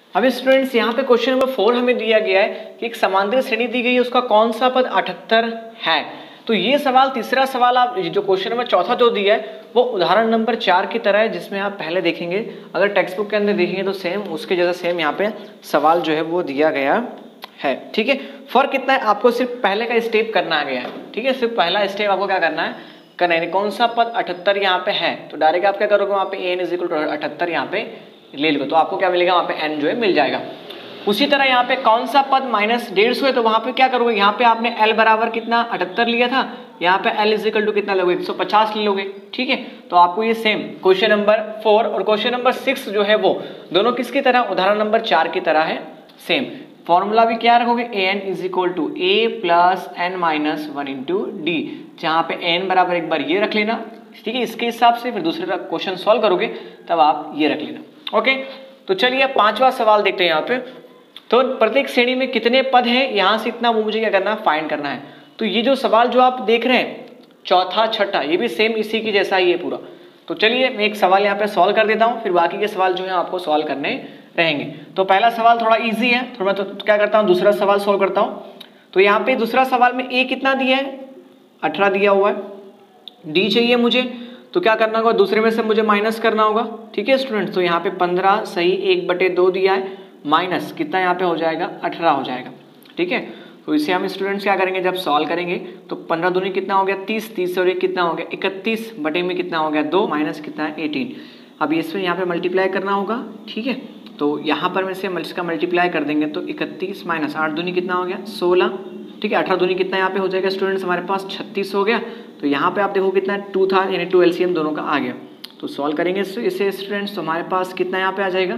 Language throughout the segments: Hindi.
अभी स्टूडेंट्स यहाँ पे क्वेश्चन नंबर 4 हमें दिया गया है कि एक समांतर श्रेणी दी गई है, उसका कौन सा पद 78 है। तो ये सवाल, तीसरा सवाल आप जो क्वेश्चन नंबर चौथा जो दिया है वो उदाहरण नंबर 4 की तरह है, जिसमें आप पहले देखेंगे, अगर टेक्स्ट बुक के अंदर देखेंगे तो सेम उसके जैसा सेम यहाँ पे सवाल जो है वो दिया गया है। ठीक है, फर्क कितना है, आपको सिर्फ पहले का स्टेप करना गया है। ठीक है, सिर्फ पहला स्टेप आपको क्या करना है, कौन सा पद 78 यहाँ पे है, तो डायरेक्ट आप क्या करोगे, वहाँ पे an = 78 यहाँ पे ले लो, तो आपको क्या मिलेगा, वहाँ पे n जो है मिल जाएगा। उसी तरह यहाँ पे कौन सा पद -150 है, तो वहाँ पे क्या करोगे, यहाँ पे आपने l बराबर कितना 78 लिया था, यहाँ पे l = कितना लोगे, 150 ले लोगे। ठीक है, तो आपको ये सेम क्वेश्चन नंबर 4 और क्वेश्चन नंबर 6 जो है वो दोनों किसकी तरह, उदाहरण नंबर 4 की तरह है सेम। फॉर्मूला भी क्या रखोगे, an = a + n - 1 × d, जहाँ पे n बराबर एक बार ये रख लेना। ठीक है, इसके हिसाब से फिर दूसरे क्वेश्चन सॉल्व करोगे तब आप ये रख लेना। ओके, तो चलिए पांचवा सवाल देखते हैं यहाँ पे। तो प्रत्येक श्रेणी में कितने पद हैं, यहाँ से इतना वो मुझे क्या करना है, फाइंड करना है। तो ये जो सवाल जो आप देख रहे हैं चौथा छठा, ये भी सेम इसी की जैसा ही है पूरा। तो चलिए मैं एक सवाल यहाँ पे सॉल्व कर देता हूँ, फिर बाकी के सवाल जो है आपको सॉल्व करने रहेंगे। तो पहला सवाल थोड़ा इजी है, थोड़ा तो क्या करता हूँ, दूसरा सवाल सॉल्व करता हूँ। तो यहाँ पे दूसरा सवाल में a कितना दिया है, 18 दिया हुआ है, d चाहिए मुझे, तो क्या करना होगा, दूसरे में से मुझे माइनस करना होगा। ठीक है स्टूडेंट्स, तो यहाँ पे 15 सही 1/2 दिया है, माइनस कितना यहाँ पे हो जाएगा, 18 हो जाएगा। ठीक है, तो इसे हम स्टूडेंट्स क्या करेंगे, जब सॉल्व करेंगे तो 15 दूनी कितना हो गया 30, 30 और 1 कितना हो गया 31, बटे में कितना हो गया 2, माइनस कितना है 18। अब इसमें यहाँ पे मल्टीप्लाई करना होगा। ठीक है, तो यहाँ पर में से इसका मल्टीप्लाई कर देंगे तो 31 माइनस 8 दूनी कितना हो गया 16। ठीक है, 18 दूनी कितना यहाँ पे हो जाएगा स्टूडेंट्स हमारे पास 36 हो गया। तो यहाँ पे आप देखो कितना 2 था, यानी 2 LCM दोनों का आ गया। तो सॉल्व करेंगे इसे स्टूडेंट्स, तो हमारे पास कितना यहाँ पे आ जाएगा,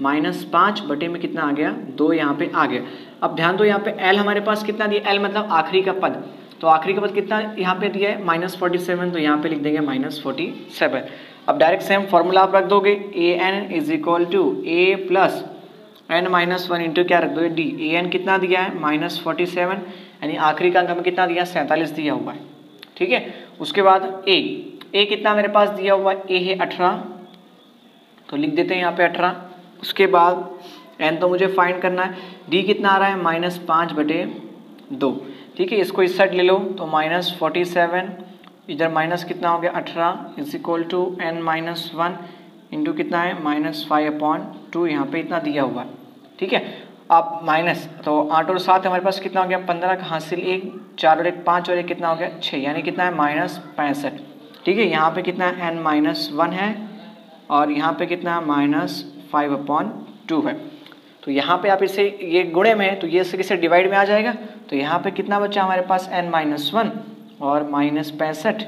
-5 बटे में कितना आ गया 2 यहाँ पे आ गया। अब ध्यान दो, यहाँ पे L हमारे पास कितना दिया, L मतलब आखिरी का पद, तो आखिरी का पद कितना यहाँ पे दिया है -47, तो यहाँ पे लिख देंगे -47। अब डायरेक्ट सेम फॉर्मूला आप रख दोगे, an = a + n - 1 क्या रख दोगे d। an कितना दिया है -47, यानी आखिरी का अंक हमें कितना दिया 47 दिया हुआ है। ठीक है, उसके बाद a कितना मेरे पास दिया हुआ है, a है 18, तो लिख देते हैं यहाँ पे 18। उसके बाद n तो मुझे फाइंड करना है, d कितना आ रहा है -5/2। ठीक है, इसको इस साइड ले लो तो -47, इधर माइनस कितना हो गया 18 = n - 1 × कितना है -5/2, यहाँ पे इतना दिया हुआ है। ठीक है, आप माइनस, तो 8 और 7 हमारे पास कितना हो गया 15 का हासिल 1, 4 और 1 5 और 1 कितना हो गया 6, यानी कितना है -65। ठीक है, यहाँ पे कितना है n - 1 है और यहाँ पे कितना है -5/2 है। तो यहाँ पे आप इसे, ये गुणे में है तो ये किसे डिवाइड में आ जाएगा, तो यहाँ पे कितना बचा हमारे पास n - 1 और -65,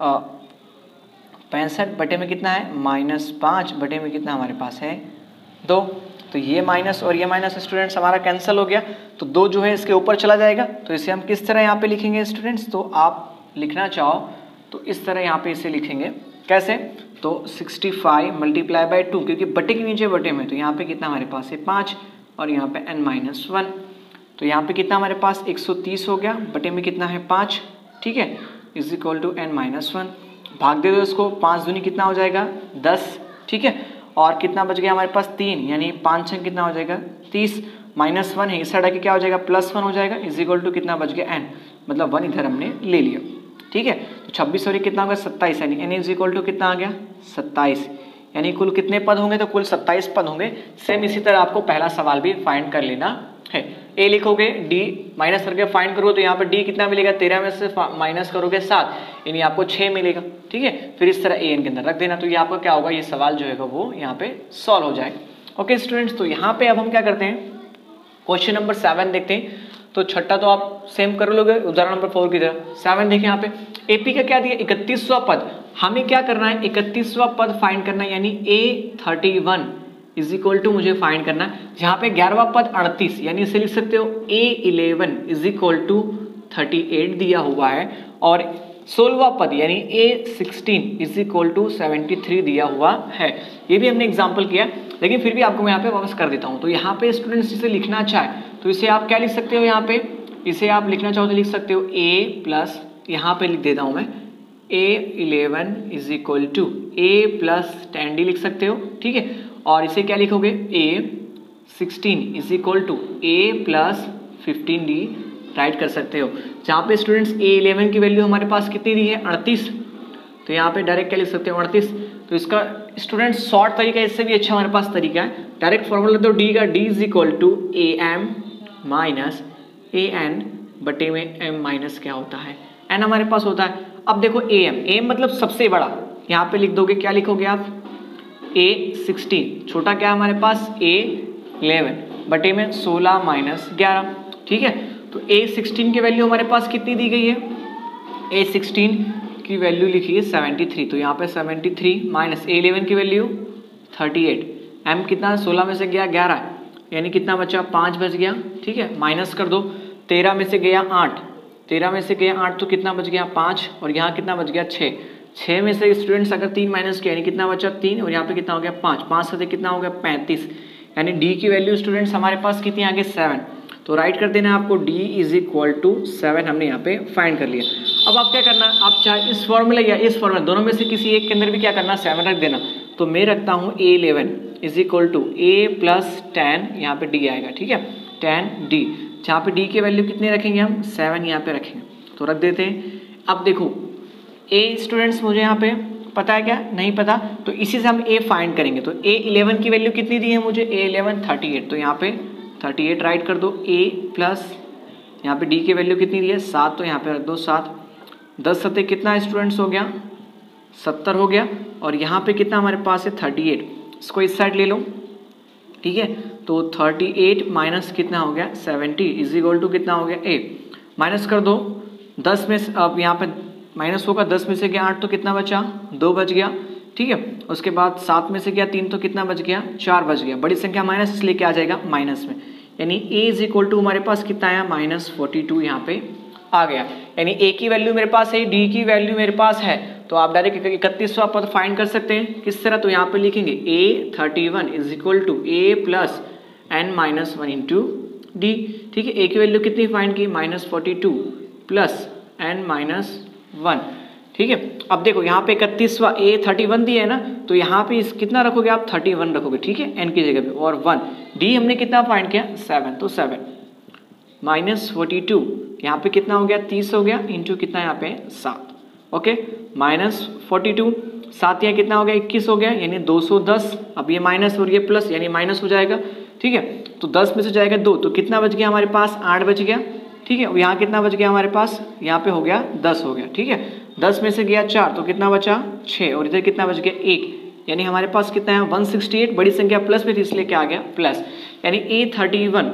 65 बटे में कितना है -5 बटे में कितना हमारे पास है 2। तो ये माइनस और ये माइनस स्टूडेंट्स हमारा कैंसिल हो गया, तो 2 जो है इसके ऊपर चला जाएगा। तो इसे हम किस तरह यहाँ पे लिखेंगे स्टूडेंट्स, तो आप लिखना चाहो तो इस तरह यहाँ पे इसे लिखेंगे, कैसे, तो 65 × 2, क्योंकि बटे के नीचे बटे में, तो यहाँ पे कितना हमारे पास है 5 और यहाँ पे n - 1, तो यहाँ पे कितना हमारे पास 130 हो गया, बटे में कितना है 5। ठीक है, = n - 1, भाग दे दो इसको, 5 दूनी कितना हो जाएगा 10। ठीक है, और कितना बच गया हमारे पास 3, यानी 5 कितना हो जाएगा 30, -1 है इस साइड आके क्या हो जाएगा +1 हो जाएगा, = कितना बच गया n, मतलब 1 इधर हमने ले लिया। ठीक है, तो 26 और 1 कितना होगा 27, यानी n = कितना आ गया 27, यानी कुल कितने पद होंगे, तो कुल 27 पद होंगे। सेम इसी तरह आपको पहला सवाल भी फाइंड कर लेना है। a लिखोगे, d माइनस करके फाइंड करो, तो यहाँ पर d कितना मिलेगा, 13 में से माइनस करोगे 7, यानी आपको 6 मिलेगा। ठीक है, फिर इस तरह an के अंदर रख देना, तो ये आपका क्या होगा, ये सवाल जो है वो यहाँ पे सॉल्व हो जाएगा। ओके स्टूडेंट्स, तो यहाँ पे अब हम क्या करते हैं, क्वेश्चन नंबर 7 देखते हैं। तो छठा तो आप सेम कर लोगे उदाहरण नंबर 4 की तरह। 7 देखिए, यहाँ पे AP का क्या दिया 31वां पद, हमें क्या करना है 31वां पद फाइंड करना है, यानी A31 = मुझे फाइंड करना है, जहाँ पे 11वां पद 38, यानी इसे लिख सकते हो A11 = 38 दिया हुआ है, और 16वां पद यानी A16 = 73 दिया हुआ है। ये भी हमने एग्जाम्पल किया, लेकिन फिर भी आपको मैं यहाँ पे वापस कर देता हूँ। तो यहाँ पे स्टूडेंट्स इसे लिखना चाहे तो इसे आप क्या लिख सकते हो, यहाँ पे इसे आप लिखना चाहो तो लिख सकते हो A+, यहाँ पे लिख देता हूँ मैं A11 = A + 10D लिख सकते हो। ठीक है, और इसे क्या लिखोगे 16 is equal to A plus 15d write कर सकते हो। जहाँ पे स्टूडेंट्स A11 की वैल्यू हमारे पास कितनी दी है 38, तो यहाँ पे डायरेक्ट क्या लिख सकते हो 38। तो इसका स्टूडेंट्स शॉर्ट तरीका इससे भी अच्छा हमारे पास तरीका है, डायरेक्ट फॉर्मूला तो डी का, D is equal to AM minus AN बटे में M माइनस क्या होता है N हमारे पास होता है। अब देखो AM मतलब सबसे बड़ा, यहाँ पे लिख दोगे, क्या लिखोगे आप A16, छोटा क्या हमारे पास A11 बटे में 16 माइनस 11, ठीक है। तो A16 की वैल्यू हमारे पास कितनी दी गई है, A16 की वैल्यू लिखी है 73, तो यहाँ पे 73 माइनस A11 की वैल्यू 38, M कितना 16 में से गया 11, यानी कितना बचा 5 बच गया, ठीक है। माइनस कर दो, 13 में से गया 8, 13 में से गया 8 तो कितना बच गया 5, और यहाँ कितना बच गया 6, 6 में से स्टूडेंट्स अगर 3 माइनस किया यानी कितना बचा 3, और यहाँ पे कितना हो गया 5, 5 से कितना हो गया 35, यानी डी की वैल्यू स्टूडेंट्स हमारे पास कितनी आ गई 7। तो राइट कर देना आपको d इज इक्वल टू 7, हमने यहाँ पे फाइंड कर लिया। अब आप क्या करना, आप चाहे इस फॉर्मूला या इस फॉर्मूला दोनों में से किसी एक के अंदर भी क्या करना 7 रख देना। तो मैं रखता हूँ A11 is equal to A plus 10, यहाँ पे d आएगा, ठीक है 10d, जहाँ पे d की वैल्यू कितने रखेंगे हम 7 यहाँ पे रखेंगे, तो रख देते हैं। अब देखो a स्टूडेंट्स मुझे यहाँ पे पता है क्या, नहीं पता, तो इसी से हम a फाइंड करेंगे। तो A11 की वैल्यू कितनी दी है मुझे, A11 38, तो यहाँ पे 38 राइट कर दो, a प्लस यहाँ पे d की वैल्यू कितनी दी है 7, तो यहाँ पे रख दो 7, 10 सत्ते कितना स्टूडेंट्स हो गया 70 हो गया, और यहाँ पे कितना हमारे पास है 38, इसको इस साइड ले लो, ठीक है। तो 38 माइनस कितना हो गया 70 इज इक्वल टू कितना हो गया a, माइनस कर दो 10 में से, अब यहाँ पे माइनस होगा 10 में से गया 8 तो कितना बचा 2 बच गया, ठीक है। उसके बाद 7 में से गया 3 तो कितना बच गया 4 बच गया, बड़ी संख्या माइनस इसलिए क्या आ जाएगा माइनस में, यानी a इज इक्वल टू हमारे पास कितना आया -42 यहाँ पे आ गया। यानी a की वैल्यू मेरे पास है, d की वैल्यू मेरे पास है, तो आप डायरेक्ट 31वां पद फाइंड कर सकते हैं। किस तरह, तो यहाँ पे लिखेंगे A31 is equal to a plus n minus 1 into D, ठीक है। a की वैल्यू कितनी फाइंड की -42 प्लस n माइनस 1, ठीक है। अब देखो यहाँ पे 31वां A31 दिया है ना, तो यहाँ पे कितना रखोगे आप 31 रखोगे, ठीक है n की जगह पे, और 1 d हमने कितना फाइंड किया 7, तो 7 -42 यहाँ पे कितना हो गया 30 हो गया, इंटू कितना यहाँ पे 7, ओके। -42 7 यहाँ कितना हो गया 21 हो गया, यानी 210, अब ये माइनस और ये प्लस यानी माइनस हो जाएगा, ठीक है। तो 10 में से जाएगा 2, तो कितना बच गया हमारे पास 8 बच गया, ठीक है। यहाँ कितना बच गया हमारे पास, यहाँ पे हो गया 10 हो गया, ठीक है। 10 में से गया 4 तो कितना बचा 6, और इधर कितना बच गया 1, यानी हमारे पास कितना है 168, बड़ी संख्या प्लस में थी इसलिए क्या आ गया प्लस, यानी A31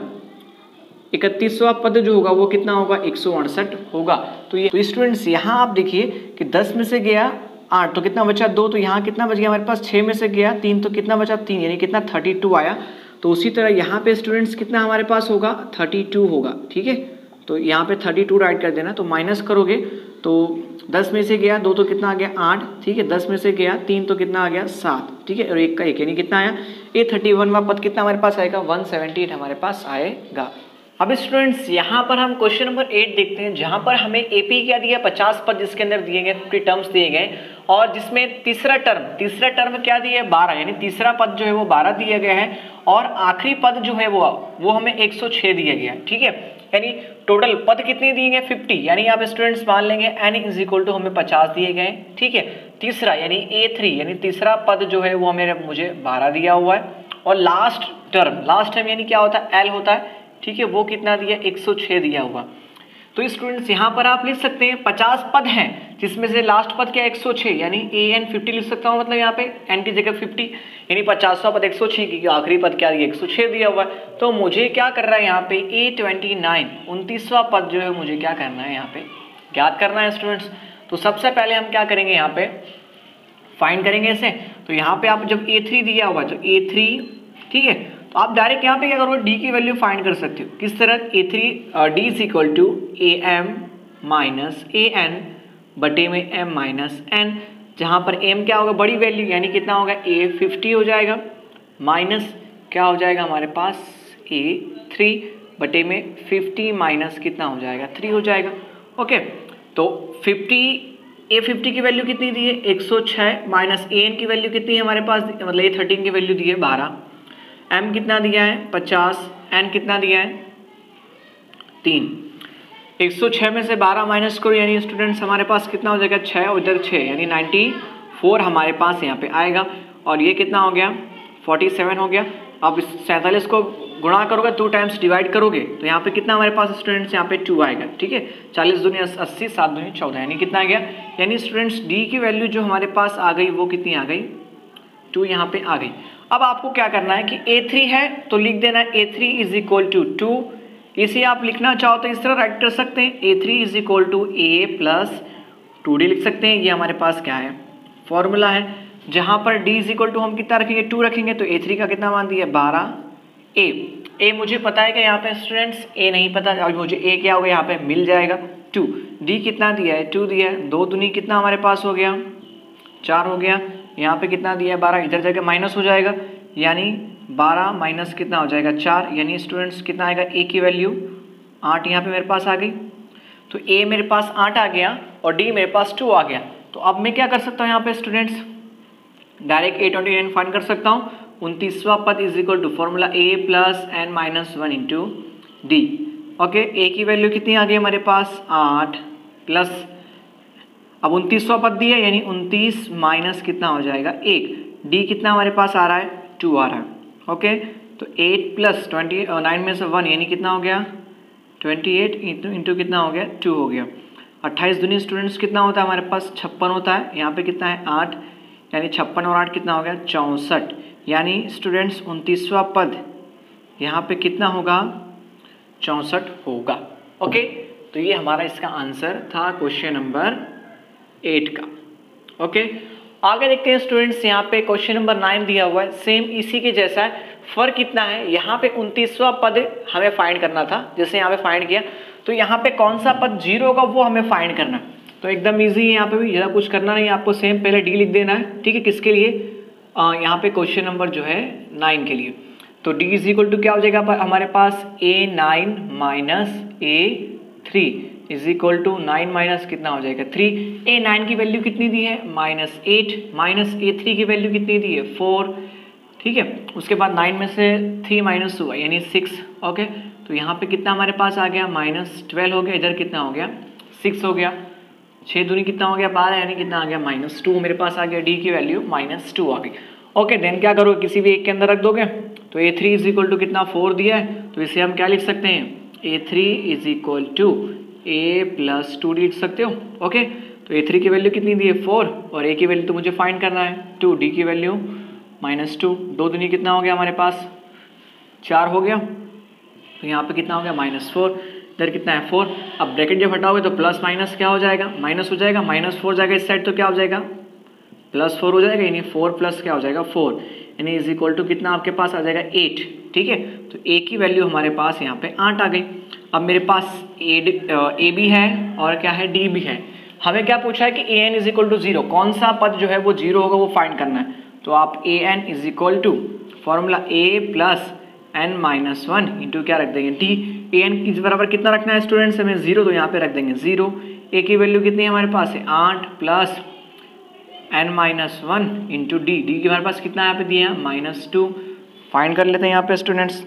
31वां पद जो होगा वो कितना होगा 168 होगा। तो ये, तो स्टूडेंट्स यहाँ आप देखिए कि 10 में से गया 8 तो कितना बचा 2, तो यहाँ कितना बच गया हमारे पास 6 में से गया 3 तो कितना बचा 3, यानी कितना 32 आया। तो उसी तरह यहाँ पे स्टूडेंट्स कितना हमारे पास होगा 32 होगा, ठीक है। तो यहाँ पे 32 राइट कर देना, तो माइनस करोगे तो 10 में से गया 2 तो कितना आ गया 8, ठीक है। 10 में से गया 3 तो कितना आ गया 7, ठीक है, और 1 का 1 यानी कितना आया A31वां पद कितना हमारे पास आएगा 178 हमारे पास आएगा। अब स्टूडेंट्स यहाँ पर हम क्वेश्चन नंबर 8 देखते हैं, जहाँ पर हमें एपी क्या दिया 50 पद जिसके अंदर दिए गए 50 टर्म्स दिए गए, और जिसमें तीसरा टर्म क्या दिया है 12, यानी तीसरा पद जो है वो 12 दिया गया है, और आखिरी पद जो है वो हमें 106 दिया गया है, ठीक है। यानी टोटल पद कितने दिए गए 50, यानी आप स्टूडेंट्स मान लेंगे n इज इक्वल टू हमें 50 दिए गए, ठीक है। तीसरा यानी A3 यानी तीसरा पद जो है वो मुझे 12 दिया हुआ है, और लास्ट टर्म यानी क्या होता है L होता है, ठीक है, वो कितना दिया 106 दिया हुआ। तो स्टूडेंट्स यहाँ पर आप लिख सकते हैं 50 पद हैं जिसमें से लास्ट पद क्या 106, यानी AN 50 लिख सकता हूँ, मतलब यहाँ पे n की जगह 50, यानी 50वां पद 106 क्योंकि आखिरी पद क्या दिया 106 दिया हुआ है। तो मुझे क्या कर रहा है यहाँ पे A29 29वां पद जो है मुझे क्या करना है यहाँ पे ज्ञात करना है स्टूडेंट्स। तो सबसे पहले हम क्या करेंगे यहाँ पे फाइंड करेंगे इसे। तो यहाँ पे आप जब A3 दिया हुआ तो A3, ठीक है, तो आप डायरेक्ट यहाँ पे क्या करोगे डी की वैल्यू फाइंड कर सकते हो। किस तरह D is equal to AM minus AN बटे में M माइनस N, जहाँ पर M क्या होगा बड़ी वैल्यू यानी कितना होगा A50 हो जाएगा, माइनस क्या हो जाएगा हमारे पास A3 बटे में 50 माइनस कितना हो जाएगा 3 हो जाएगा, ओके। तो A50 की वैल्यू कितनी दी है 106 माइनस AN की वैल्यू कितनी है हमारे पास, मतलब A13 की वैल्यू दी है 12, m कितना दिया है 50, n कितना दिया है 3। 106 में से 12 माइनस करो यानी स्टूडेंट्स हमारे पास कितना हो जाएगा 6 और इधर 6 यानी 94 हमारे पास यहाँ पे आएगा। और ये कितना हो गया 47 हो गया। अब इस 47 को गुणा करोगे 2 टाइम्स डिवाइड करोगे तो यहाँ पे कितना हमारे पास स्टूडेंट्स यहाँ पे 2 आएगा। ठीक है, 40 दूनी 80, 7 दूनी 14 यानी कितना आ गया, यानी स्टूडेंट्स डी की वैल्यू जो हमारे पास आ गई वो कितनी आ गई 2 यहाँ पे आ गई। अब आपको क्या करना है कि A3 है तो लिख देना A3 इज इक्वल टू 2। इसे आप लिखना चाहो तो इस तरह राइट कर सकते हैं A3 is equal to A plus 2D लिख सकते हैं। ये हमारे पास क्या है फॉर्मूला है, जहां पर D इज इक्वल टू हम कितना रखेंगे 2 रखेंगे तो A3 का कितना मान दिया 12। A मुझे पता है कि यहाँ पे स्टूडेंट्स A नहीं पता, और मुझे A क्या होगा यहाँ पे मिल जाएगा 2। D कितना दिया है 2 दिया है, 2 दूनी कितना हमारे पास हो गया 4 हो गया। यहाँ पे कितना दिया है 12, इधर जाके माइनस हो जाएगा यानी 12 माइनस कितना हो जाएगा 4, यानी स्टूडेंट्स कितना आएगा A की वैल्यू 8 यहाँ पे मेरे पास आ गई। तो A मेरे पास 8 आ गया और D मेरे पास 2 आ गया। तो अब मैं क्या कर सकता हूँ यहाँ पे स्टूडेंट्स डायरेक्ट A29 फाइंड कर सकता हूँ। 29वां पद is equal to formula A plus n minus 1 into D. Okay, A की वैल्यू कितनी आ गई हमारे पास 8 प्लस, अब 29वां पद दिया यानी 29 माइनस कितना हो जाएगा 1, D कितना हमारे पास आ रहा है 2 आ रहा है। ओके, तो 8 प्लस 9 में से 1 यानी कितना हो गया 28 इंटू कितना हो गया 2 हो गया। 28 दूनी स्टूडेंट्स कितना होता है हमारे पास 56 होता है। यहाँ पे कितना है 8 यानी 56 और 8 कितना हो गया 64, यानी स्टूडेंट्स 29वां पद यहाँ पे कितना होगा 64 होगा। ओके, तो ये हमारा इसका आंसर था क्वेश्चन नंबर 8 का। ओके, आगे देखते हैं स्टूडेंट्स, यहाँ पे क्वेश्चन नंबर 9 दिया हुआ है, सेम इसी के जैसा है। फर्क कितना है, यहाँ पे 29वां पद हमें फाइंड करना था, जैसे यहाँ पे फाइंड किया तो यहाँ पे कौन सा पद 0 होगा वो हमें फाइंड करना है। तो एकदम इजी है, यहाँ पे भी ज़्यादा कुछ करना नहीं, आपको सेम पहले डी लिख देना है। ठीक है, किसके लिए यहाँ पे क्वेश्चन नंबर जो है 9 के लिए। तो डी इज इक्वल टू क्या हो जाएगा हमारे पास A9 minus A3 is equal to 9 minus कितना हो जाएगा 3। A9 की वैल्यू कितनी दी है -8 माइनस A3 की वैल्यू कितनी दी है 4। ठीक है, उसके बाद 9 में से 3 माइनस हुआ यानी 6। ओके, तो यहाँ पे कितना हमारे पास आ गया -12 हो गया, इधर कितना हो गया 6 हो गया। 6 दूनी कितना हो गया 12 यानी कितना आ गया -2 मेरे पास आ गया, डी की वैल्यू -2 आ गई। ओके, देन क्या करोगे किसी भी एक के अंदर रख दोगे। तो A3 इज इक्वल टू कितना 4 दिया है, तो इसे हम क्या लिख सकते हैं A3 is equal to A plus 2 लिख सकते हो। ओके, तो A3 की वैल्यू कितनी दी है 4 और A की वैल्यू तो मुझे फाइंड करना है 2, डी की वैल्यू -2। 2 दूनी कितना हो गया हमारे पास 4 हो गया, तो यहाँ पे कितना हो गया -4, इधर कितना है 4। अब ब्रैकेट जब हटाओगे तो प्लस माइनस क्या हो जाएगा माइनस हो जाएगा, -4 जाएगा इस साइड तो क्या हो जाएगा +4 हो जाएगा, यानी 4 प्लस क्या हो जाएगा 4, यानी इज इक्वल टू कितना आपके पास आ जाएगा 8। ठीक है, तो A की वैल्यू हमारे पास यहाँ पे 8 आ गई। अब मेरे पास A भी है और क्या है D भी है। हमें क्या पूछा है कि AN इज इक्वल टू 0, कौन सा पद जो है वो 0 होगा वो फाइंड करना है। तो आप AN is equal to formula A plus n minus 1 into क्या रख देंगे D। AN इस बराबर कितना रखना है स्टूडेंट्स हमें 0, तो यहाँ पे रख देंगे 0। A की वैल्यू कितनी है हमारे पास है 8 plus n minus 1 into D. D के हमारे पास कितना यहाँ पे दिया -2। फाइंड कर लेते हैं यहाँ पे स्टूडेंट्स,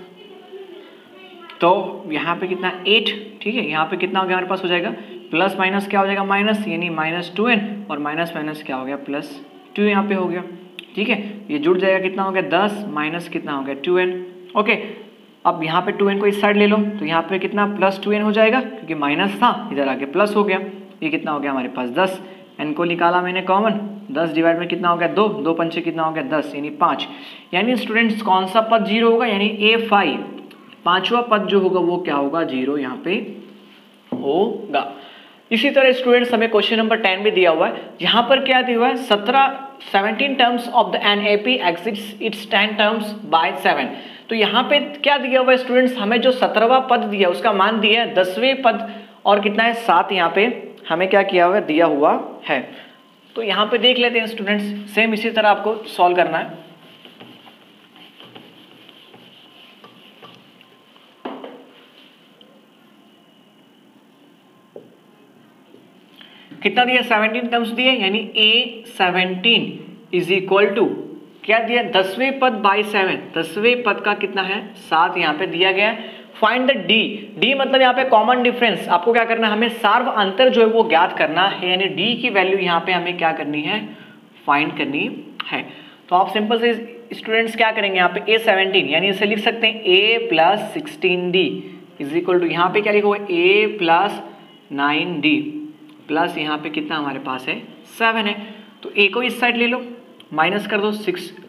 तो यहाँ पे कितना 8। ठीक है, यहाँ पे कितना हो गया हमारे पास हो जाएगा प्लस माइनस क्या हो जाएगा माइनस, यानी -2n और माइनस माइनस क्या हो गया +2 यहाँ पे हो गया। ठीक है, ये जुड़ जाएगा कितना हो गया 10 माइनस कितना हो गया 2n। ओके, अब यहाँ पे 2n को इस साइड ले लो तो यहाँ पे कितना +2n हो जाएगा, क्योंकि माइनस था इधर आके प्लस हो गया। ये कितना हो गया हमारे पास 10, n को निकाला मैंने कॉमन, 10 डिवाइड में कितना हो गया 2, 2 पंचे कितना हो गया 10 यानी 5। यानी स्टूडेंट्स कौन सा पद 0 होगा, यानी A5 पांचवा पद जो होगा वो क्या होगा 0 यहाँ पे होगा। इसी तरह स्टूडेंट्स हमें क्वेश्चन नंबर 10 भी दिया हुआ है, यहाँ पर क्या दिया हुआ है 17 terms of the NAP exists its 10 terms by 7। तो यहाँ पे क्या दिया हुआ है स्टूडेंट्स, हमें जो 17वां पद दिया उसका मान दिया है 10वें पद और कितना है 7, यहाँ पे हमें क्या किया हुआ दिया हुआ है। तो यहाँ पे देख लेते हैं स्टूडेंट्स, सेम इसी तरह आपको सॉल्व करना है। कितना दिया 17 टर्म्स दिए, यानी A17 इज इक्वल टू क्या दिया 10वें पद बाई 7, 10वें पद का कितना है 7 यहाँ पे दिया गया है। फाइंड द डी, डी मतलब यहाँ पे कॉमन डिफरेंस, आपको क्या करना है हमें सार्व अंतर जो है वो ज्ञात करना है, यानी डी की वैल्यू यहाँ पे हमें क्या करनी है फाइंड करनी है। तो आप सिंपल से स्टूडेंट्स क्या करेंगे यहाँ पे A17 यानी इसे लिख सकते हैं A + 16D is equal to यहाँ पे क्या लिखोगे A + 9D प्लस यहाँ पे कितना हमारे पास है 7 है। तो A को इस साइड ले लो, माइनस कर दो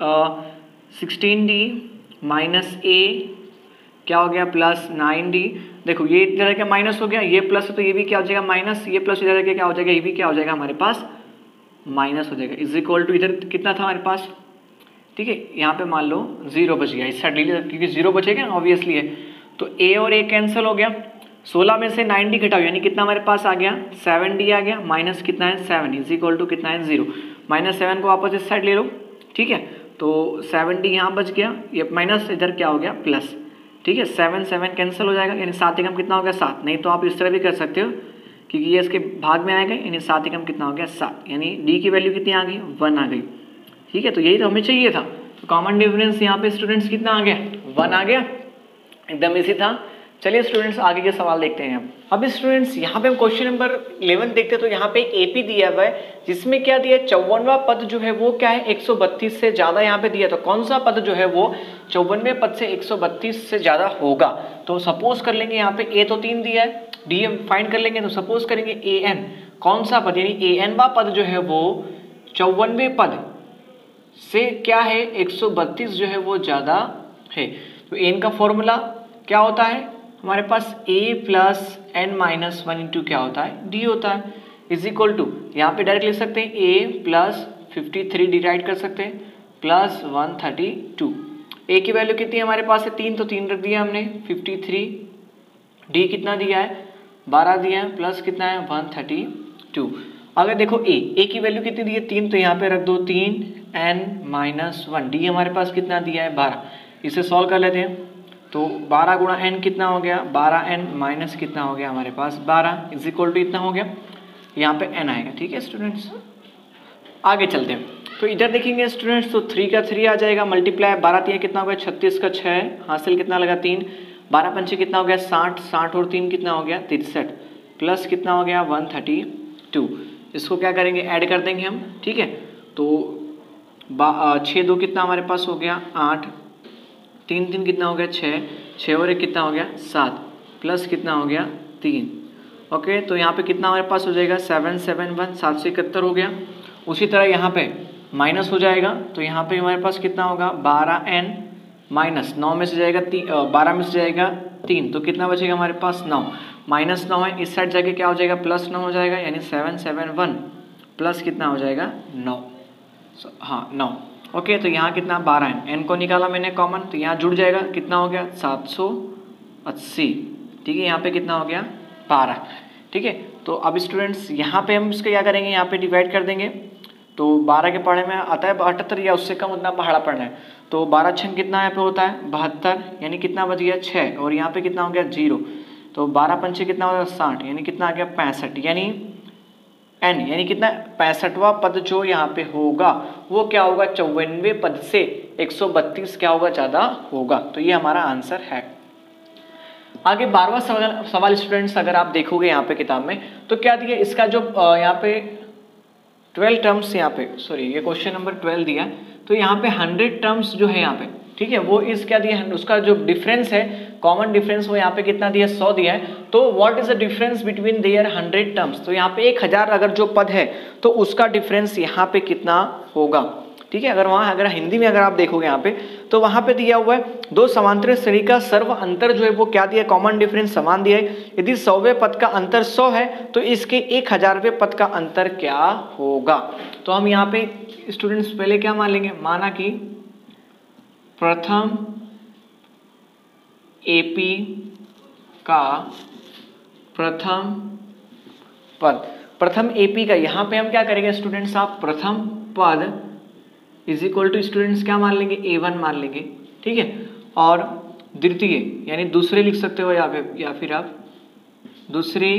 16D माइनस A क्या हो गया प्लस 9D। देखो ये इधर क्या माइनस हो गया, ये प्लस है तो ये भी क्या हो जाएगा माइनस, ये प्लस इधर क्या हो जाएगा, ये भी क्या हो जाएगा हमारे पास माइनस हो जाएगा इज इक्वल टू इधर कितना था हमारे पास, ठीक है यहाँ पे मान लो 0 बच गया इस साइड ले लिया क्योंकि 0 बचेगा ऑब्वियसली है। तो A और A कैंसिल हो गया, 16 में से 9D घटाओ यानी कितना हमारे पास आ गया 7D आ गया, माइनस कितना है 7 इज इक्वल टू कितना है 0, -7 को वापस इस साइड ले लो, ठीक है। तो 7D यहाँ बच गया, ये माइनस इधर क्या हो गया प्लस, ठीक है 7 कैंसिल हो जाएगा यानी 7 एकम कितना हो गया 7। नहीं तो आप इस तरह भी कर सकते हो क्योंकि ये इसके भाग में आएगा यानी 7 एकम कितना हो गया 7, यानी डी की वैल्यू कितनी आ गई 1 आ गई, ठीक है। तो यही तो हमें चाहिए था। तो कॉमन डिफरेंस यहाँ पे स्टूडेंट्स कितना आ गया 1 आ गया, एकदम इसी था। चलिए स्टूडेंट्स आगे के सवाल देखते हैं। अब स्टूडेंट्स यहाँ पे हम क्वेश्चन नंबर 11 देखते हैं। तो यहाँ पे एपी दिया हुआ है जिसमें क्या दिया 54वां पद जो है वो क्या है 132 से ज्यादा यहाँ पे दिया। तो कौन सा पद जो है वो 54वें पद से 132 से ज्यादा होगा। तो सपोज कर लेंगे यहाँ पे ए तो 3 दिया है, डी हम फाइंड कर लेंगे। तो सपोज करेंगे ए एन कौन सा पद यानी ए एन वा पद जो है वो 54वें पद से क्या है 132 जो है वो ज्यादा है। तो एन का फॉर्मूला क्या होता है हमारे पास a + n - 1 इंटू क्या होता है d होता है इज इक्वल टू यहाँ पे डायरेक्ट लिख सकते हैं a + 53 डिवाइड कर सकते हैं प्लस 132। a की वैल्यू कितनी है हमारे पास है 3 तो 3 रख दिया हमने 53, d कितना दिया है 12 दिया है प्लस कितना है 132। अगर देखो a की वैल्यू कितनी दी है 3 तो यहाँ पे रख दो 3 n - 1, d हमारे पास कितना दिया है 12, इसे सॉल्व कर लेते हैं। तो 12 गुणा n कितना हो गया 12n माइनस कितना हो गया हमारे पास 12 इज इक्वल टू इतना हो गया, यहाँ पे n आएगा, ठीक है स्टूडेंट्स। आगे चलते हैं। तो इधर देखेंगे स्टूडेंट्स तो 3 का 3 आ जाएगा मल्टीप्लाई 12 3 कितना हो गया 36 का 6 हासिल कितना लगा 3, 12 पंचे कितना हो गया 60, 60 और 3 कितना हो गया 63 प्लस कितना हो गया 132। इसको क्या करेंगे ऐड कर देंगे हम, ठीक है। तो 6 2 कितना हमारे पास हो गया 8, 3 3 कितना हो गया 6, 6 और 1 कितना हो गया 7 प्लस कितना हो गया 3। ओके तो यहाँ पे कितना हमारे पास हो जाएगा 7 7 1 7 से 71 हो गया। उसी तरह यहाँ पे माइनस हो जाएगा तो यहाँ पे हमारे पास कितना होगा 12n माइनस 9 में से जाएगा 12 में से जाएगा 3 तो कितना बचेगा हमारे पास 9, -9 है इस साइड जाके क्या हो जाएगा +9 हो जाएगा यानी 7 7 1 प्लस कितना हो जाएगा 9, हाँ 9। ओके तो यहाँ कितना 12 है, n को निकाला मैंने कॉमन तो यहाँ जुड़ जाएगा कितना हो गया 780, ठीक है। यहाँ पे कितना हो गया 12, ठीक है। तो अब स्टूडेंट्स यहाँ पे हम इसका क्या करेंगे यहाँ पे डिवाइड कर देंगे। तो 12 के पढ़े में आता है 72 या उससे कम उतना पहाड़ा पढ़ना है। तो 12 छंग कितना यहाँ पे होता है 72 यानी कितना बच गया 6 और यहाँ पे कितना हो गया 0। तो 12 पंचे कितना हो गया 60 यानी कितना आ गया 65 यानी n यानी कितना 65वां पद जो यहाँ पे होगा वो क्या होगा 54वें पद से 132 क्या होगा ज्यादा होगा। तो ये हमारा आंसर है। आगे 12वां सवाल स्टूडेंट्स अगर आप देखोगे यहाँ पे किताब में तो क्या दिया इसका जो यहाँ पे 12 टर्म्स यहाँ पे सॉरी ये क्वेश्चन नंबर 12 दिया तो यहाँ पे 100 टर्म्स जो है यहाँ पे, ठीक है वो इस क्या दिया है उसका जो डिफरेंस है कॉमन डिफरेंस वो यहाँ पे कितना दिया 100 दिया है। तो what is the difference between their 100 terms. तो यहाँ पे 1000 अगर जो पद है तो उसका डिफरेंस यहाँ पे कितना होगा, ठीक है। अगर हिंदी में अगर आप देखोगे यहाँ पे तो वहां पे दिया हुआ है दो समांतर श्रेणी का सर्व अंतर जो है वो क्या दिया कॉमन डिफरेंस समान दिया है। यदि 100वें पद का अंतर 100 है तो इसके 1000वें पद का अंतर क्या होगा। तो हम यहाँ पे स्टूडेंट्स पहले क्या मान लेंगे, माना कि प्रथम एपी का प्रथम पद, प्रथम एपी का यहाँ पे हम क्या करेंगे स्टूडेंट्स आप प्रथम पद इज इक्वल टू स्टूडेंट्स क्या मान लेंगे A1 मान लेंगे, ठीक है। और द्वितीय यानी दूसरे लिख सकते हो या फिर आप दूसरे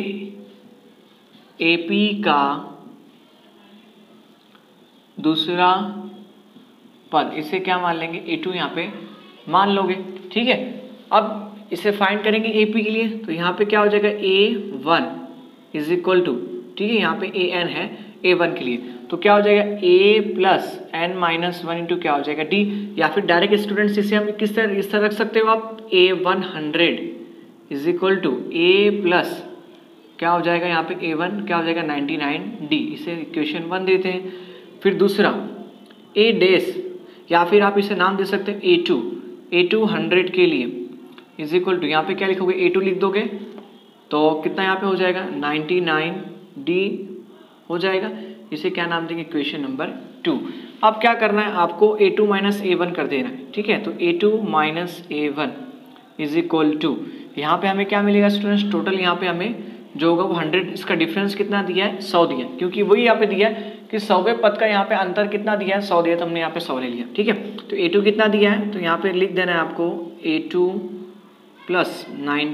एपी का दूसरा पद, इसे क्या मान लेंगे A2 यहाँ पे मान लोगे। ठीक है, अब इसे फाइंड करेंगे AP के लिए, तो यहाँ पे क्या हो जाएगा A1 इज इक्वल टू, ठीक है, यहाँ पे AN है A1 के लिए, तो क्या हो जाएगा A plus N minus 1 into क्या हो जाएगा D, या फिर डायरेक्ट स्टूडेंट्स इसे हम किस तरह इस तरह रख सकते हो आप, A100 is equal to A plus क्या हो जाएगा यहाँ पे A1 क्या हो जाएगा 99D, इसे इक्वेशन 1 देते हैं। फिर दूसरा A डैश, या फिर आप इसे नाम दे सकते हैं A2 100 के लिए इज इक्वल टू, यहाँ पे क्या लिखोगे A2 लिख दोगे तो कितना यहाँ पे हो जाएगा 99D हो जाएगा, इसे क्या नाम देंगे इक्वेशन नंबर 2। अब क्या करना है आपको A2 माइनस A1 कर देना है। ठीक है, तो A2 minus A1 is equal to, यहाँ पे हमें क्या मिलेगा स्टूडेंट्स, टोटल यहाँ पे हमें जो होगा वो 100, इसका डिफरेंस कितना दिया है 100 दिया, क्योंकि वही यहाँ पे दिया है कि 100वें पद का यहाँ पे अंतर कितना दिया है 100 दिया, तो हमने यहाँ पे 100 ले लिया। ठीक है, तो A2 कितना दिया है, तो यहाँ पे लिख देना है आपको A2 प्लस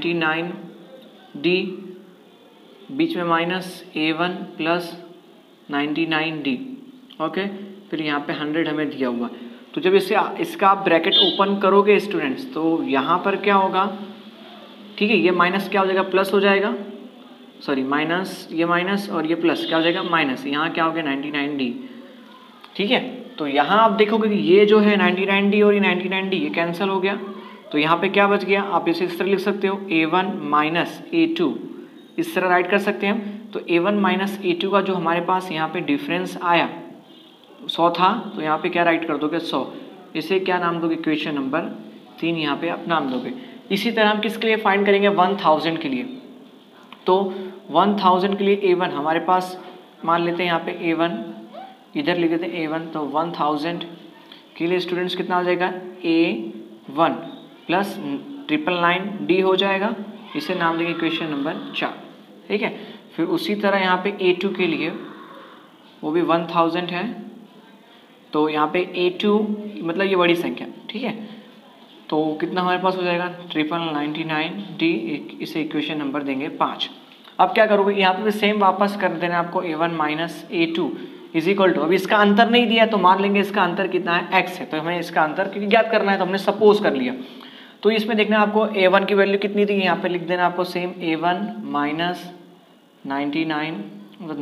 99D बीच में minus A1 plus 99D। Okay, फिर यहाँ पे 100 हमें दिया हुआ, तो जब इसका आप ब्रैकेट ओपन करोगे स्टूडेंट्स, तो यहाँ पर क्या होगा, ठीक है, ये माइनस क्या हो जाएगा प्लस हो जाएगा, सॉरी माइनस, ये माइनस और ये प्लस क्या हो जाएगा माइनस, यहाँ क्या हो गया 99D। ठीक है, तो यहाँ आप देखोगे कि ये जो है 99D और ये 99D ये कैंसिल हो गया, तो यहाँ पे क्या बच गया, आप इसे इस तरह लिख सकते हो A1 माइनस A2, इस तरह राइट कर सकते हैं हम। तो A1 माइनस A2 का जो हमारे पास यहाँ पे डिफरेंस आया 100 था, तो यहाँ पे क्या राइट कर दोगे 100, इसे क्या नाम दोगे इक्वेशन नंबर 3 यहाँ पे आप नाम दोगे। इसी तरह हम किसके लिए फाइंड करेंगे 1000 के लिए, तो 1000 के लिए A1 हमारे पास मान लेते हैं यहाँ पे A1 इधर लिख देते हैं A1, तो 1000 के लिए स्टूडेंट्स कितना हो जाएगा A1 प्लस 999D हो जाएगा, इसे नाम देंगे इक्वेशन नंबर 4। ठीक है, फिर उसी तरह यहाँ पे A2 के लिए वो भी 1000 है, तो यहाँ पे A2 मतलब ये बड़ी संख्या। ठीक है, तो कितना हमारे पास हो जाएगा 999D, इसे इक्वेशन नंबर देंगे 5। अब क्या करोगे यहाँ पे सेम वापस कर देना आपको A1 minus A2 is equal to, अभी इसका अंतर नहीं दिया है तो मान लेंगे इसका अंतर कितना है x है, तो हमें इसका अंतर क्योंकि ज्ञात करना है तो हमने सपोज कर लिया। तो इसमें देखना आपको A1 की वैल्यू कितनी थी, यहाँ पे लिख देना आपको सेम A1 माइनस 99 मतलब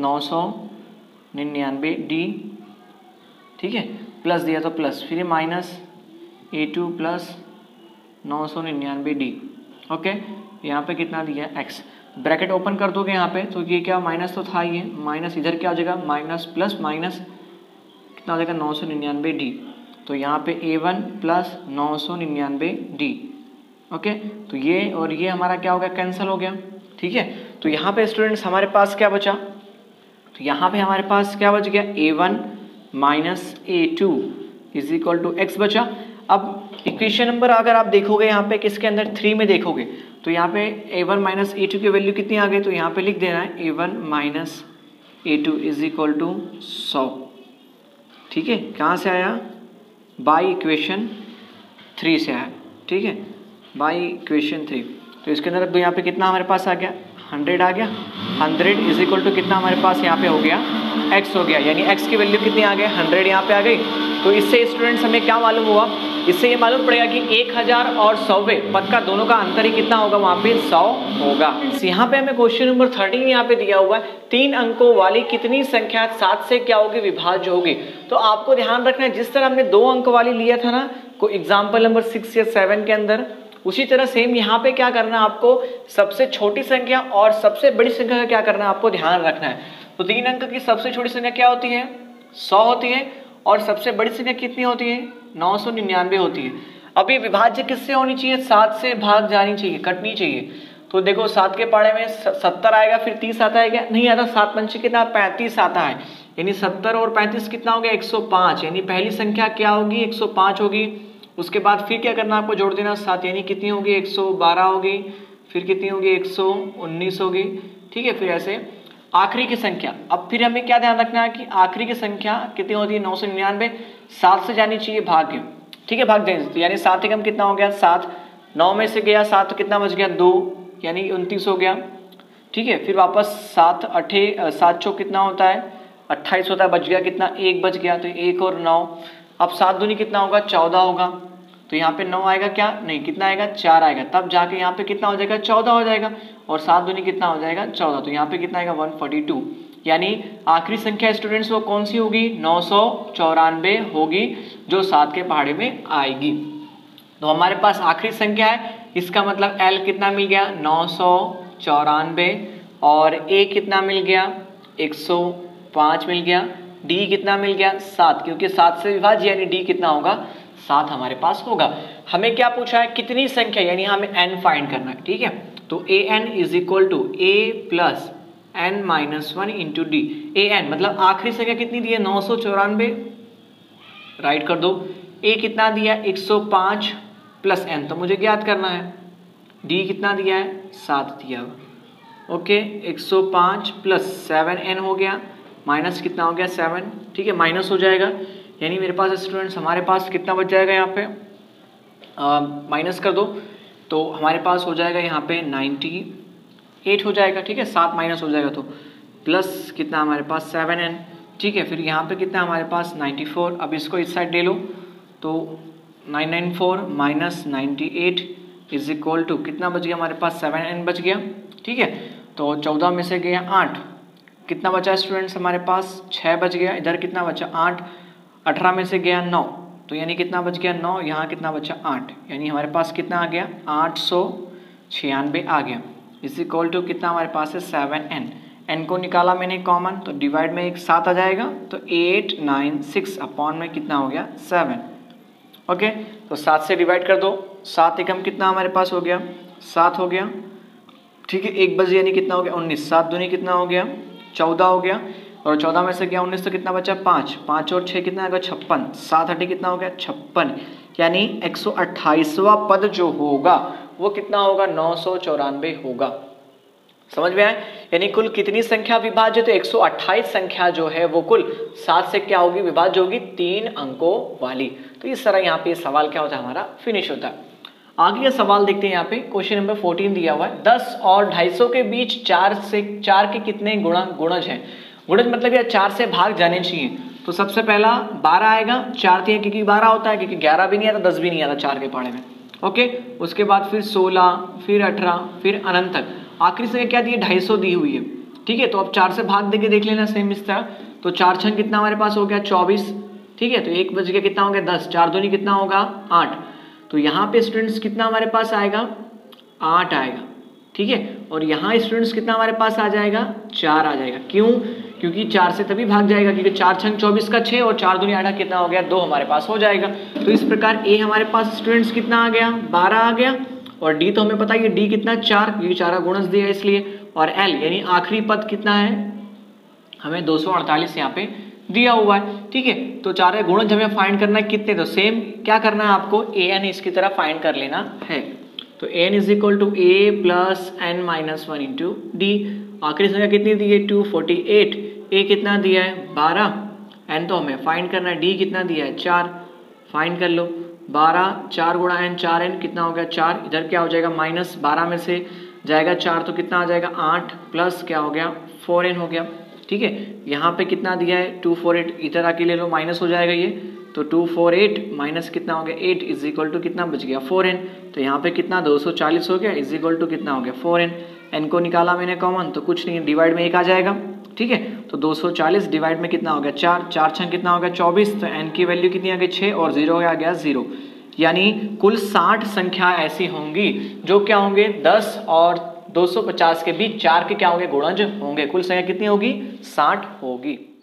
999D। ठीक है, प्लस दिया तो प्लस, फिर minus A2 plus 999D। Okay, यहाँ पे कितना दिया x, ब्रैकेट ओपन कर दोगे यहाँ पे, तो ये क्या माइनस तो था ही, माइनस इधर क्या हो जाएगा माइनस प्लस माइनस कितना हो जाएगा 999D, तो यहाँ पे A1 प्लस 999D। ओके, तो ये और ये हमारा क्या हो गया कैंसिल हो गया। ठीक है, तो यहाँ पे स्टूडेंट्स हमारे पास क्या बचा, तो यहाँ पे हमारे पास क्या बच गया A1 minus A2 is equal to x बचा। अब इक्वेशन नंबर अगर आप देखोगे यहाँ पे किसके अंदर 3 में देखोगे, तो यहाँ पे A1 माइनस A2 की वैल्यू कितनी आ गई, तो यहाँ पे लिख देना है A1 minus A2 is equal to 100। ठीक है, कहाँ से आया, बाई इक्वेशन 3 से आया। ठीक है, बाई इक्वेशन 3, तो इसके अंदर तो यहाँ पे कितना हमारे पास आ गया 100 आ गया, 100 इज इक्वल टू कितना हमारे पास यहाँ पे हो गया x हो गया, यानी x की वैल्यू कितनी आ गई 100 यहाँ पे आ गई। तो इससे स्टूडेंट्स हमें क्या मालूम हुआ, इससे ये मालूम पड़ेगा कि 1000 और 100वें पद का दोनों का अंतर ही कितना होगा, वहाँ पे 100 होगा। यहाँ पे हमें क्वेश्चन नंबर 13 यहाँ पे दिया हुआ है, 3 अंकों वाली कितनी संख्या 7 से क्या होगी विभाज्य होगी। तो आपको ध्यान रखना है जिस तरह हमने 2 अंक वाली लिया था ना को एग्जाम्पल नंबर 6 या 7 के अंदर, उसी तरह सेम यहाँ पे क्या करना है आपको, सबसे छोटी संख्या और सबसे बड़ी संख्या का क्या करना है आपको ध्यान रखना है। तो 3 अंक की सबसे छोटी संख्या क्या होती है 100 होती है, और सबसे बड़ी संख्या कितनी होती है 999 होती है। अब ये विभाज्य किससे होनी चाहिए, 7 से भाग जानी चाहिए, कटनी चाहिए। तो देखो 7 के पाड़े में 70 आएगा, फिर 30 आता है क्या, नहीं आता, 7 पंचे कितना 35 आता है, यानी 70 और 35 कितना हो गया 105, यानी पहली संख्या क्या होगी 105 होगी। उसके बाद फिर क्या करना आपको जोड़ देना 7, यानी कितनी होगी 112 होगी, फिर कितनी होगी 119 होगी। ठीक है, फिर ऐसे आखिरी की संख्या। अब फिर हमें क्या ध्यान रखना है कि आखिरी की संख्या कितनी होती है 999, 7 से जानी चाहिए भाग्य। ठीक है, भाग यानी 7 एकम कितना हो गया 7, 9 में से गया 7 तो कितना बच गया 2, यानी 29 हो गया। ठीक है, फिर वापस 7 चौक कितना होता है 28 होता है, बच गया कितना 1 बच गया, तो 1 और 9 अब 7 दूनी कितना होगा 14 होगा, तो यहाँ पे 9 आएगा क्या, नहीं कितना आएगा 4 आएगा, तब जाके यहाँ पे कितना हो जाएगा 14 हो जाएगा, और 7 दूनी कितना हो जाएगा 14, तो यहाँ पे कितना आएगा 142। यानी आखिरी संख्या स्टूडेंट्स वो कौन सी होगी, 994 होगी, जो 7 के पहाड़े में आएगी। तो हमारे पास आखिरी संख्या है, इसका मतलब L कितना मिल गया 994, और A कितना मिल गया 105 मिल गया, D कितना मिल गया 7, क्योंकि 7 से विभाज्य यानी D कितना होगा 7 हमारे पास होगा। हमें क्या पूछा है, कितनी संख्या, यानी हमें n फाइंड करना है, ठीक है। तो an is equal to a plus n minus 1 into D. an मतलब आखिरी संख्या कितनी दी है 994, राइट कर दो। a कितना दिया है 105 प्लस n, तो मुझे ज्ञात करना है। d कितना दिया है 7 दिया हुआ, ओके। 105 प्लस 7n हो गया, माइनस कितना हो गया 7, ठीक है, माइनस हो जाएगा, यानी मेरे पास स्टूडेंट्स हमारे पास कितना बच जाएगा यहाँ पे, माइनस कर दो, तो हमारे पास हो जाएगा यहाँ पे 98 हो जाएगा, ठीक है, 7 माइनस हो जाएगा तो प्लस कितना हमारे पास 7n, ठीक है। फिर यहाँ पे कितना हमारे पास 94, अब इसको इस साइड ले लो, तो 994 माइनस 98 इज इक्वल टू कितना बच गया हमारे पास 7n बच गया, ठीक है। तो 14 में से गया 8, कितना बचा स्टूडेंट्स हमारे पास 6 बच गया, इधर कितना बचा 8, 18 में से गया 9, तो यानी कितना बच गया 9, यहाँ कितना बचा 8, यानी हमारे पास कितना आ गया 896 आ गया, इस इक्वल टू कितना हमारे पास है 7n। n को निकाला मैंने कॉमन, तो डिवाइड में एक 7 आ जाएगा, तो 896 अपॉन में कितना हो गया 7, ओके। तो 7 से डिवाइड कर दो, 7 एकम कितना हमारे पास हो गया 7 हो गया, ठीक है। 1 बजे यानी कितना हो गया 19, 7 दूनी कितना हो गया 14 हो गया, और 14 में से गया 19 तो कितना बचा 5, 5 और 6 कितना आएगा 56, 7 हटे कितना हो गया 56, यानी 128वां पद जो होगा वो कितना होगा 994 होगा। समझ में आया, यानी कुल कितनी संख्या विभाज्य, तो 128 संख्या जो है वो कुल 7 से क्या होगी विभाज्य होगी, 3 अंकों वाली। तो इस तरह यहाँ पे सवाल क्या होता है हमारा फिनिश होता है। आगे का सवाल देखते हैं, यहाँ पे क्वेश्चन नंबर 14 दिया हुआ है, 10 और 250 के बीच 4 के कितने गुणज हैं। गुणज मतलब यार 4 से भाग जाने चाहिए, तो सबसे पहला 12 आएगा, 4 3 क्योंकि 12 होता है, क्योंकि 11 भी नहीं आता 10 भी नहीं आता 4 के पहाड़े में, ओके। उसके बाद फिर 16, फिर 18, फिर अनंत तक। आखिरी संख्या क्या दी है 250 दी हुई है, ठीक है। तो अब 4 से भाग देके देख लेना सेम इस तरह, तो 4 छंग कितना हमारे पास हो गया 24, ठीक है। तो 1 बज गया कितना हो गया 10, 4 दूनी कितना होगा 8, तो यहाँ पे स्टूडेंट्स कितना हमारे पास आएगा 8 आएगा, ठीक है। और यहाँ स्टूडेंट्स कितना हमारे पास आ जाएगा 4 आ जाएगा, क्यों, क्योंकि 4 से तभी भाग जाएगा, क्योंकि 4 छंग 24 का 6 और 4 दूनी 8 कितना हो गया 2 हमारे पास हो जाएगा। तो इस प्रकार ए हमारे पास स्टूडेंट्स कितना आ गया 12 आ गया, और डी तो हमें पता है डी कितना 4, क्योंकि 4 का गुणज दिया है इसलिए, और एल यानी आखिरी पद कितना है हमें 248 यहाँ पे दिया हुआ है, ठीक है। तो 4 का गुणज हमें फाइंड करना है कितने, तो सेम क्या करना है आपको ए एन इसकी तरह फाइंड कर लेना है। तो N is equal to A plus N minus 1 into D. आखिरी संख्या कितनी दी है 248, ए कितना दिया है 12, एन तो हमें फाइंड करना है, डी कितना दिया है 4, फाइंड कर लो 12, 4 गुणा एन 4n कितना हो गया 4, इधर क्या हो जाएगा माइनस 12 में से जाएगा 4 तो कितना आ जाएगा 8, प्लस क्या हो गया 4n हो गया, ठीक है। यहाँ पे कितना दिया है 248, इधर आके ले लो माइनस हो जाएगा ये, तो 248 माइनस कितना हो गया 8 इज इक्वल टू कितना बच गया 4n, तो यहाँ पे कितना 240 हो गया इज इक्वल टू कितना हो गया 4n। n को निकाला मैंने कॉमन, तो कुछ नहीं डिवाइड में 1 आ जाएगा, ठीक है। तो 240 डिवाइड में कितना हो गया 4, 4 छंग कितना हो गया 24, तो n की वैल्यू कितनी आ गई 6 और 0 आ गया 0, यानी कुल 60 संख्या ऐसी होंगी जो क्या होंगे 10 और 250 के बीच 4 के क्या होंगे गुणज होंगे। कुल संख्या कितनी होगी 60 होगी।